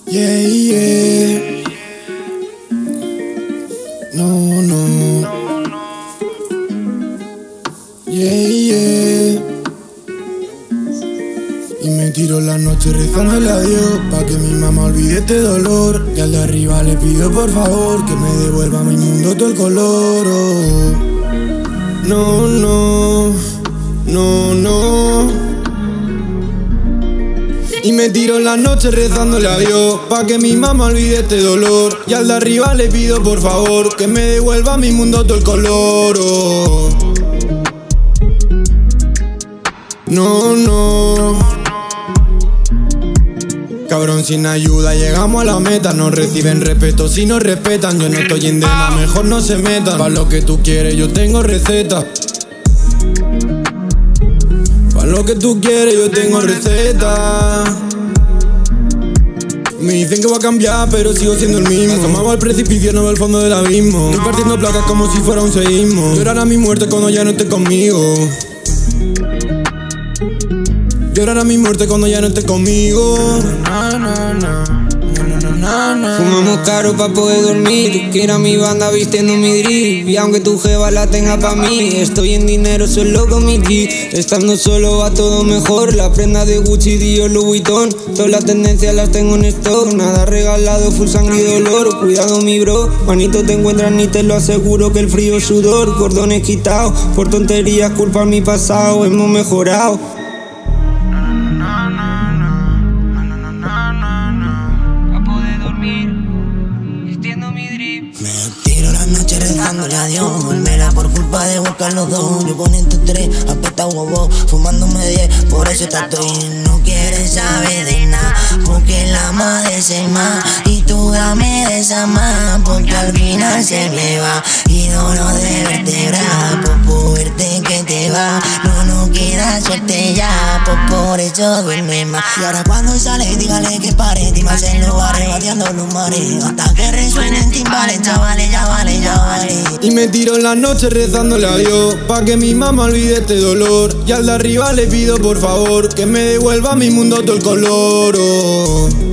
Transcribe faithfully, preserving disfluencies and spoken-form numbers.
Yeah, yeah. No, no. Yeah, yeah. Y me tiro la noche rezándole a Dios pa' que mi mamá olvide este dolor. Y al de arriba le pido por favor que me devuelva a mi mundo todo el color. Oh. No, no, no, no. Y me tiro la noche rezándole a Dios pa' que mi mamá olvide este dolor. Y al de arriba le pido por favor que me devuelva a mi mundo todo el color. Oh. No, no. Cabrón, sin ayuda llegamos a la meta. No reciben respeto si no respetan. Yo no estoy en dema, mejor no se metan. Pa' lo que tú quieres yo tengo receta. Pa' lo que tú quieres yo tengo receta. Me dicen que voy a cambiar pero sigo siendo el mismo. Asomado al precipicio, no veo el fondo del abismo. Estoy partiendo placas como si fuera un seísmo. Llorará mi muerte cuando ya no esté conmigo. Llorará mi muerte cuando ya no esté conmigo. No, no, no. Fumamos caro pa' poder dormir. Quiero a mi banda vistiendo mi drip. Y aunque tu jeva la tenga pa' mí, estoy en dinero solo con mi G. Estando solo va todo mejor. La prenda de Gucci, Dior, Louis Vuitton. Todas las tendencias las tengo en stock. Nada regalado, full sangre y dolor. Cuidado mi bro, manito te encuentran ni te lo aseguro. Que el frío sudor, cordones quitados. Por tonterías culpa mi pasado, hemos mejorado. Me tiro la noche rezándole a Dios. Volverá por culpa de buscar los dos. Yo con estos tres, apesta huevo, fumándome diez, por eso está estoy. No quieres saber de nada, porque la madre se más. Y tú dame de esa más, porque al final se me va. Y dolor de vertebra, por poderte que te va. No, no queda suerte ya, por, por eso duerme más. Y ahora cuando sale, dígale que pare. Timas en los bares, bateando los mares. Hasta que resuenen timbales, chavales, ya vale, ya vale. Y me tiro en la noche rezándole a Dios pa' que mi mamá olvide este dolor. Y al de arriba le pido por favor que me devuelva a mi mundo todo el color. Oh.